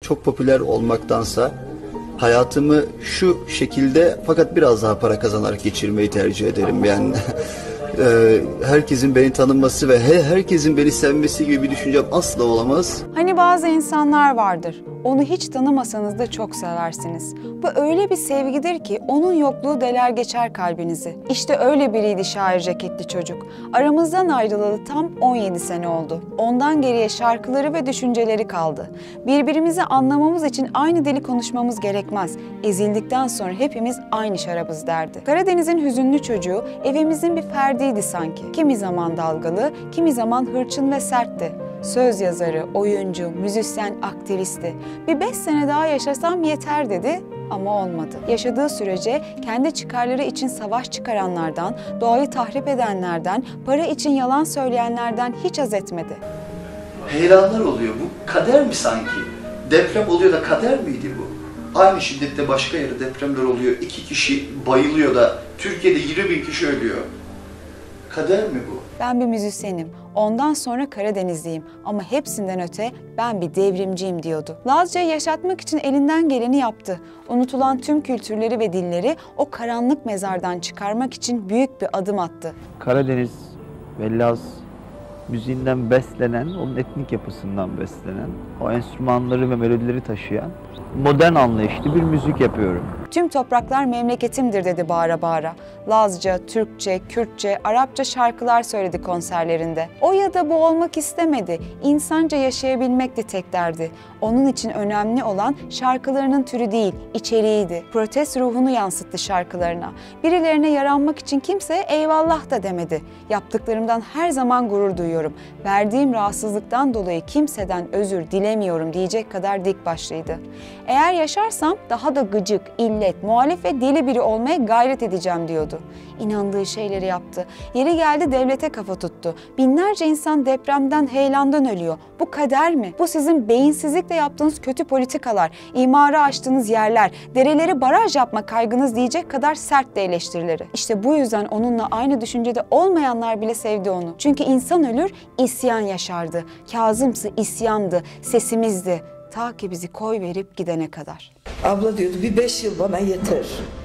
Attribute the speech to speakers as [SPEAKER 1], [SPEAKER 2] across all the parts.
[SPEAKER 1] çok popüler olmaktansa hayatımı şu şekilde fakat biraz daha para kazanarak geçirmeyi tercih ederim. Yani herkesin beni tanınması ve herkesin beni sevmesi gibi bir düşüncem asla olamaz.
[SPEAKER 2] Hani bazı insanlar vardır, onu hiç tanımasanız da çok seversiniz. Bu öyle bir sevgidir ki onun yokluğu deler geçer kalbinizi. İşte öyle biriydi şair ceketli çocuk. Aramızdan ayrılalı tam 17 sene oldu. Ondan geriye şarkıları ve düşünceleri kaldı. Birbirimizi anlamamız için aynı dili konuşmamız gerekmez. Ezildikten sonra hepimiz aynı şarabız derdi. Karadeniz'in hüzünlü çocuğu evimizin bir ferdiydi sanki. Kimi zaman dalgalı, kimi zaman hırçın ve sertti. Söz yazarı, oyuncu, müzisyen, aktivisti. Bir 5 sene daha yaşasam yeter dedi ama olmadı. Yaşadığı sürece kendi çıkarları için savaş çıkaranlardan, doğayı tahrip edenlerden, para için yalan söyleyenlerden hiç haz etmedi.
[SPEAKER 1] Heyelanlar oluyor. Bu kader mi sanki? Deprem oluyor da kader miydi bu? Aynı şiddette başka yerde depremler oluyor. 2 kişi bayılıyor da Türkiye'de 20.000 kişi ölüyor. Kader mi bu?
[SPEAKER 2] Ben bir müzisyenim. Ondan sonra Karadenizliyim ama hepsinden öte ben bir devrimciyim diyordu. Lazca'yı yaşatmak için elinden geleni yaptı. Unutulan tüm kültürleri ve dilleri o karanlık mezardan çıkarmak için büyük bir adım attı.
[SPEAKER 3] Karadeniz ve Laz müziğinden beslenen, onun etnik yapısından beslenen, o enstrümanları ve melodileri taşıyan modern anlayışlı bir müzik yapıyorum.
[SPEAKER 2] Tüm topraklar memleketimdir dedi bağıra bağıra. Lazca, Türkçe, Kürtçe, Arapça şarkılar söyledi konserlerinde. O ya da bu olmak istemedi. İnsanca yaşayabilmekti tek derdi. Onun için önemli olan şarkılarının türü değil, içeriğiydi. Protest ruhunu yansıttı şarkılarına. Birilerine yaranmak için kimseye eyvallah da demedi. Yaptıklarımdan her zaman gurur duyuyorum. Verdiğim rahatsızlıktan dolayı kimseden özür dilemiyorum diyecek kadar dik başlıydı. Eğer yaşarsam daha da gıcık, illet, muhalif ve deli biri olmaya gayret edeceğim diyordu. İnandığı şeyleri yaptı. Yeri geldi devlete kafa tuttu. Binlerce insan depremden, heyelandan ölüyor. Bu kader mi? Bu sizin beyinsizlikle yaptığınız kötü politikalar, imara açtığınız yerler, dereleri baraj yapma kaygınız diyecek kadar sert de eleştirileri. İşte bu yüzden onunla aynı düşüncede olmayanlar bile sevdi onu. Çünkü insan ölür, isyan yaşardı. Kazımsı isyandı, sesimizdi. Ta ki bizi koy verip gidene kadar.
[SPEAKER 4] Abla diyordu bir 5 yıl bana yeter.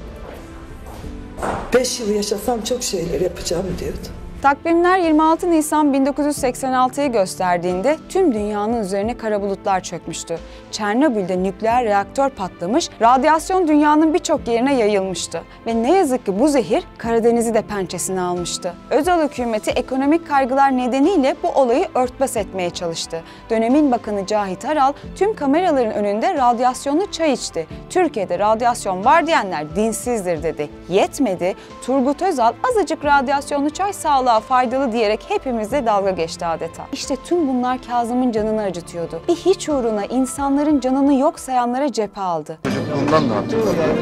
[SPEAKER 4] 5 yıl yaşasam çok şeyler yapacağım diyordu.
[SPEAKER 2] Takvimler 26 Nisan 1986'yı gösterdiğinde tüm dünyanın üzerine kara bulutlar çökmüştü. Çernobil'de nükleer reaktör patlamış, radyasyon dünyanın birçok yerine yayılmıştı. Ve ne yazık ki bu zehir Karadeniz'i de pençesine almıştı. Özal hükümeti ekonomik kaygılar nedeniyle bu olayı örtbas etmeye çalıştı. Dönemin Bakanı Cahit Aral tüm kameraların önünde radyasyonlu çay içti. Türkiye'de radyasyon var diyenler dinsizdir dedi. Yetmedi, Turgut Özal azıcık radyasyonlu çay sağladı, faydalı diyerek hepimizle dalga geçti adeta. İşte tüm bunlar Kazım'ın canını acıtıyordu. Bir hiç uğruna insanların canını yok sayanlara cephe aldı.
[SPEAKER 5] Çocukluğumdan da hatırlıyorum.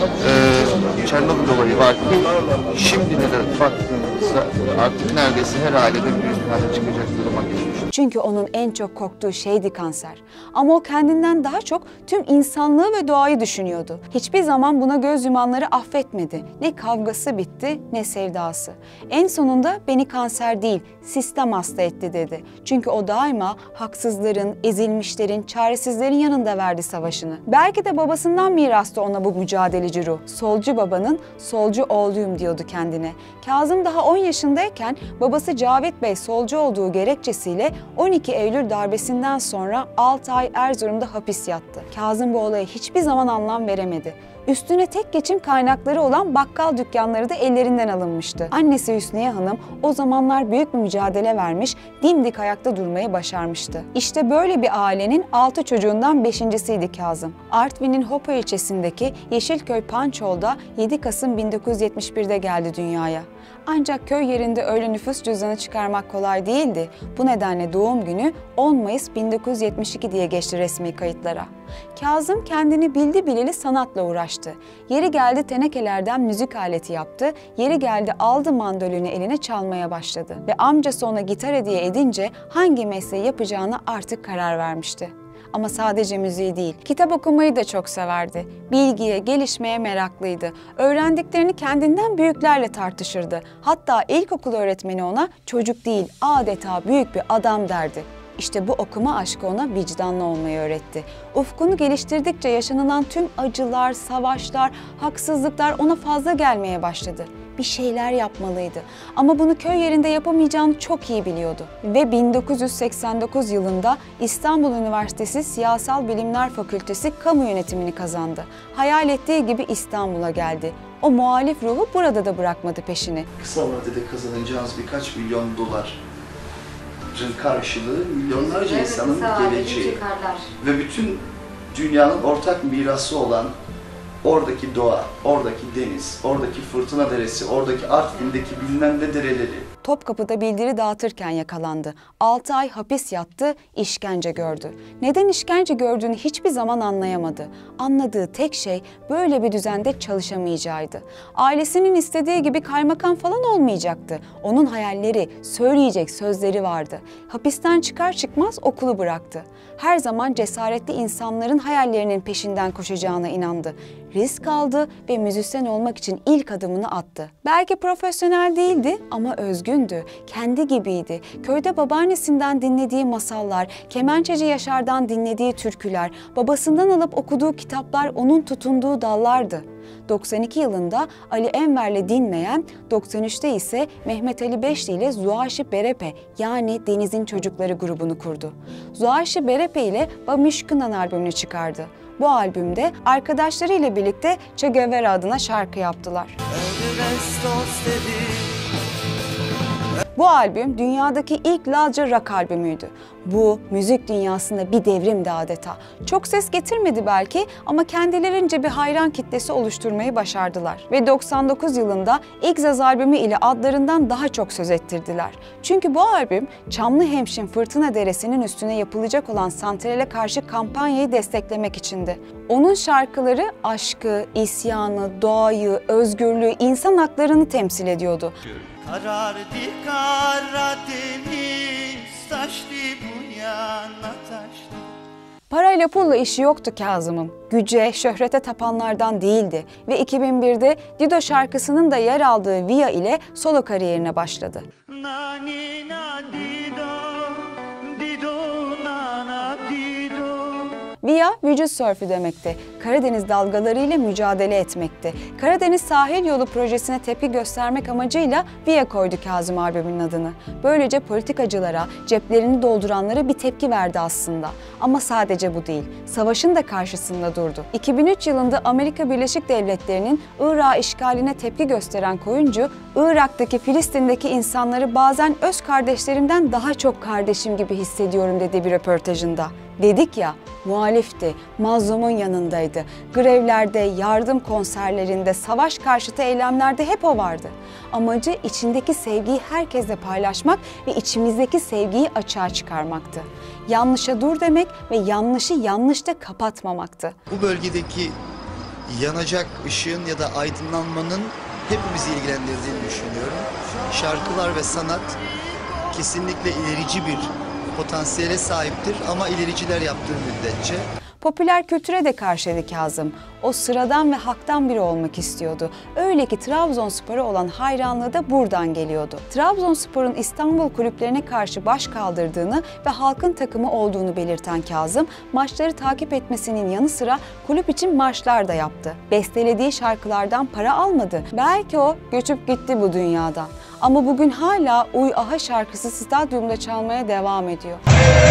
[SPEAKER 5] Çernobil olayı var. Şimdi de baktığımızda artık neredeyse her ailede bir tane çıkacak duruma gelmiş.
[SPEAKER 2] Çünkü onun en çok korktuğu şeydi kanser. Ama o kendinden daha çok tüm insanlığı ve doğayı düşünüyordu. Hiçbir zaman buna göz yumanları affetmedi. Ne kavgası bitti ne sevdası. En sonunda beni kanser değil, sistem hasta etti dedi. Çünkü o daima haksızların, ezilmişlerin, çaresizlerin yanında verdi savaşını. Belki de babasından mirastı ona bu mücadeleci ruh. Solcu babanın solcu oğluyum diyordu kendine. Kazım daha 10 yaşındayken babası Cavit Bey solcu olduğu gerekçesiyle 12 Eylül darbesinden sonra 6 ay Erzurum'da hapis yattı. Kazım bu olaya hiçbir zaman anlam veremedi. Üstüne tek geçim kaynakları olan bakkal dükkanları da ellerinden alınmıştı. Annesi Hüsniye Hanım o zamanlar büyük bir mücadele vermiş, dimdik ayakta durmayı başarmıştı. İşte böyle bir ailenin 6 çocuğundan 5.'siydi Kazım. Artvin'in Hopa ilçesindeki Yeşilköy Pançol'da 7 Kasım 1971'de geldi dünyaya. Ancak köy yerinde öyle nüfus cüzdanı çıkarmak kolay değildi. Bu nedenle doğum günü 10 Mayıs 1972 diye geçti resmi kayıtlara. Kazım kendini bildi bileli sanatla uğraştı. Yeri geldi tenekelerden müzik aleti yaptı, yeri geldi aldı mandolini eline çalmaya başladı. Ve amcası ona gitar hediye edince hangi mesleği yapacağına artık karar vermişti. Ama sadece müziği değil, kitap okumayı da çok severdi. Bilgiye, gelişmeye meraklıydı. Öğrendiklerini kendinden büyüklerle tartışırdı. Hatta ilkokul öğretmeni ona çocuk değil, adeta büyük bir adam derdi. İşte bu okuma aşkı ona vicdanlı olmayı öğretti. Ufkunu geliştirdikçe yaşanılan tüm acılar, savaşlar, haksızlıklar ona fazla gelmeye başladı. Bir şeyler yapmalıydı. Ama bunu köy yerinde yapamayacağını çok iyi biliyordu. Ve 1989 yılında İstanbul Üniversitesi Siyasal Bilimler Fakültesi Kamu Yönetimini kazandı. Hayal ettiği gibi İstanbul'a geldi. O muhalif ruhu burada da bırakmadı peşini.
[SPEAKER 1] Kısa vadede kazanacağınız birkaç milyon doların karşılığı milyonlarca insanın geleceği ve bütün dünyanın ortak mirası olan oradaki doğa, oradaki deniz, oradaki Fırtına Deresi, oradaki Artvin'deki bilmem ne dereleri.
[SPEAKER 2] Topkapı'da bildiri dağıtırken yakalandı. 6 ay hapis yattı, işkence gördü. Neden işkence gördüğünü hiçbir zaman anlayamadı. Anladığı tek şey böyle bir düzende çalışamayacağıydı. Ailesinin istediği gibi kaymakam falan olmayacaktı. Onun hayalleri, söyleyecek sözleri vardı. Hapisten çıkar çıkmaz okulu bıraktı. Her zaman cesaretli insanların hayallerinin peşinden koşacağına inandı. Risk aldı ve müzisyen olmak için ilk adımını attı. Belki profesyonel değildi ama özgündü, kendi gibiydi. Köyde babaannesinden dinlediği masallar, kemençeci Yaşar'dan dinlediği türküler, babasından alıp okuduğu kitaplar onun tutunduğu dallardı. 92 yılında Ali Enver'le dinmeyen, 93'te ise Mehmet Ali Beşli ile Zuaşi Berepe yani Deniz'in Çocukları grubunu kurdu. Zuaşi Berepe ile Bamışkınan albümünü çıkardı. Bu albümde arkadaşlarıyla birlikte Che Guevara adına şarkı yaptılar. Bu albüm dünyadaki ilk Lazca rock albümüydü. Bu müzik dünyasında bir devrimdi adeta. Çok ses getirmedi belki ama kendilerince bir hayran kitlesi oluşturmayı başardılar. Ve 99 yılında İgzaz albümü ile adlarından daha çok söz ettirdiler. Çünkü bu albüm Çamlıhemşin Fırtına Deresi'nin üstüne yapılacak olan santrale karşı kampanyayı desteklemek içindi. Onun şarkıları aşkı, isyanı, doğayı, özgürlüğü, insan haklarını temsil ediyordu.
[SPEAKER 6] Karardı Karadeniz, taştı bu yana taştı.
[SPEAKER 2] Parayla pulla işi yoktu Kazım'ın. Güce, şöhrete tapanlardan değildi ve 2001'de Dido şarkısının da yer aldığı Via ile solo kariyerine başladı.
[SPEAKER 6] Nanina Dido, Dido nana Dido.
[SPEAKER 2] Via, vücut sörfü demekti. Karadeniz dalgalarıyla mücadele etmekti. Karadeniz Sahil Yolu projesine tepki göstermek amacıyla Via koydu Kazım albümünün adını. Böylece politikacılara, ceplerini dolduranlara bir tepki verdi aslında. Ama sadece bu değil, savaşın da karşısında durdu. 2003 yılında Amerika Birleşik Devletleri'nin Irak'ı işgaline tepki gösteren koyuncu, Irak'taki Filistin'deki insanları bazen öz kardeşlerimden daha çok kardeşim gibi hissediyorum dedi bir röportajında. Dedik ya, muhalifti, mazlumun yanındaydı. Grevlerde, yardım konserlerinde, savaş karşıtı eylemlerde hep o vardı. Amacı içindeki sevgiyi herkesle paylaşmak ve içimizdeki sevgiyi açığa çıkarmaktı. Yanlışa dur demek ve yanlışı yanlışta kapatmamaktı.
[SPEAKER 7] Bu bölgedeki yanacak ışığın ya da aydınlanmanın hepimizi ilgilendirdiğini düşünüyorum. Şarkılar ve sanat kesinlikle ilerici bir potansiyele sahiptir ama ilericiler yaptığı müddetçe.
[SPEAKER 2] Popüler kültüre de karşıydı Kazım. O sıradan ve haktan biri olmak istiyordu. Öyle ki Trabzonspor'a olan hayranlığı da buradan geliyordu. Trabzonspor'un İstanbul kulüplerine karşı baş kaldırdığını ve halkın takımı olduğunu belirten Kazım, maçları takip etmesinin yanı sıra kulüp için marşlar da yaptı. Bestelediği şarkılardan para almadı. Belki o göçüp gitti bu dünyadan. Ama bugün hala Uy Aha şarkısı stadyumda çalmaya devam ediyor.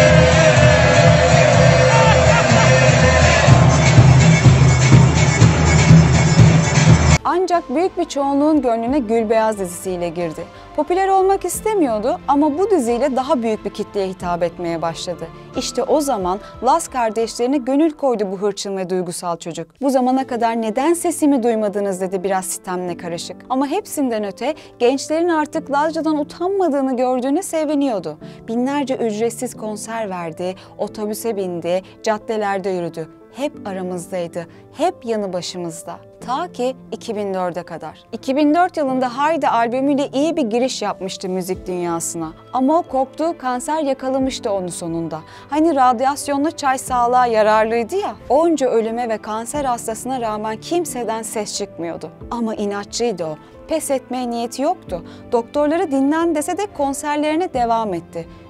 [SPEAKER 2] Ancak büyük bir çoğunluğun gönlüne Gülbeyaz dizisiyle girdi. Popüler olmak istemiyordu ama bu diziyle daha büyük bir kitleye hitap etmeye başladı. İşte o zaman Laz kardeşlerine gönül koydu bu hırçın ve duygusal çocuk. Bu zamana kadar neden sesimi duymadınız dedi biraz sitemle karışık. Ama hepsinden öte gençlerin artık Lazca'dan utanmadığını gördüğüne seviniyordu. Binlerce ücretsiz konser verdi, otobüse bindi, caddelerde yürüdü. Hep aramızdaydı, hep yanı başımızda. Ta ki 2004'e kadar. 2004 yılında Haydi albümüyle iyi bir giriş yapmıştı müzik dünyasına. Ama o korktuğu kanser yakalamıştı onu sonunda. Hani radyasyonlu çay sağlığa yararlıydı ya. Onca ölüme ve kanser hastasına rağmen kimseden ses çıkmıyordu. Ama inatçıydı o. Pes etmeye niyeti yoktu. Doktorları dinlen dese de konserlerine devam etti.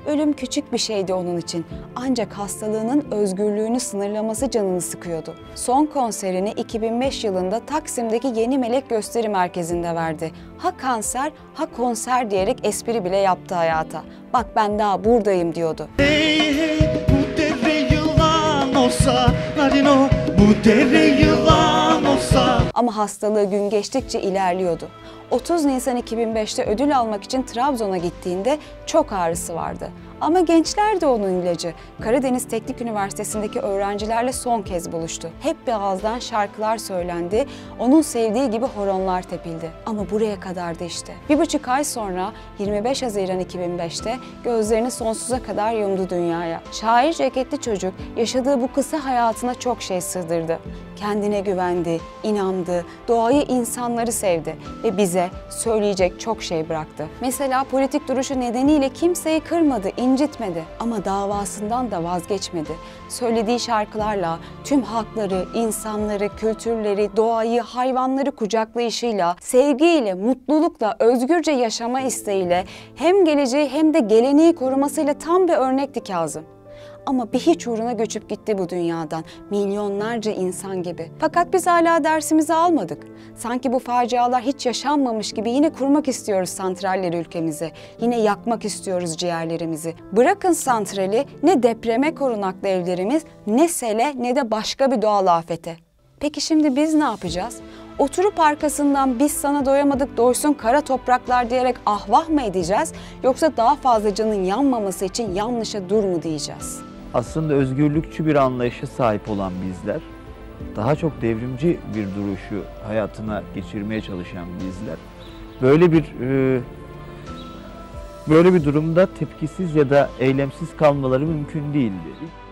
[SPEAKER 2] Ölüm küçük bir şeydi onun için. Ancak hastalığının özgürlüğünü sınırlaması canını sıkıyordu. Son konserini 2005 yılında Taksim'deki Yeni Melek Gösteri Merkezi'nde verdi. Ha kanser, ha konser diyerek espri bile yaptı hayata. Bak ben daha buradayım diyordu.
[SPEAKER 6] Hey hey bu dere yılan olsa, Narino bu dere yılan olsa.
[SPEAKER 2] Ama hastalığı gün geçtikçe ilerliyordu. 30 Nisan 2005'te ödül almak için Trabzon'a gittiğinde çok ağrısı vardı. Ama gençler de onun ilacı. Karadeniz Teknik Üniversitesi'ndeki öğrencilerle son kez buluştu. Hep bir ağızdan şarkılar söylendi, onun sevdiği gibi horonlar tepildi. Ama buraya kadardı işte. 1,5 ay sonra 25 Haziran 2005'te gözlerini sonsuza kadar yumdu dünyaya. Şair ceketli çocuk yaşadığı bu kısa hayatına çok şey sığdırdı. Kendine güvendi, inandı, doğayı, insanları sevdi ve bize söyleyecek çok şey bıraktı. Mesela politik duruşu nedeniyle kimseyi kırmadı, incitmedi ama davasından da vazgeçmedi. Söylediği şarkılarla tüm halkları, insanları, kültürleri, doğayı, hayvanları kucaklayışıyla, sevgiyle, mutlulukla, özgürce yaşama isteğiyle hem geleceği hem de geleneği korumasıyla tam bir örnekti Kazım. Ama bir hiç uğruna göçüp gitti bu dünyadan, milyonlarca insan gibi. Fakat biz hala dersimizi almadık. Sanki bu facialar hiç yaşanmamış gibi yine kurmak istiyoruz santralleri ülkemize. Yine yakmak istiyoruz ciğerlerimizi. Bırakın santrali, ne depreme korunaklı evlerimiz, ne sele ne de başka bir doğal afete. Peki şimdi biz ne yapacağız? Oturup arkasından biz sana doyamadık doysun kara topraklar diyerek ahvah mı edeceğiz? Yoksa daha fazla canın yanmaması için yanlışa dur mu diyeceğiz?
[SPEAKER 3] Aslında özgürlükçü bir anlayışa sahip olan bizler, daha çok devrimci bir duruşu hayatına geçirmeye çalışan bizler, böyle bir durumda tepkisiz ya da eylemsiz kalmaları mümkün değildi.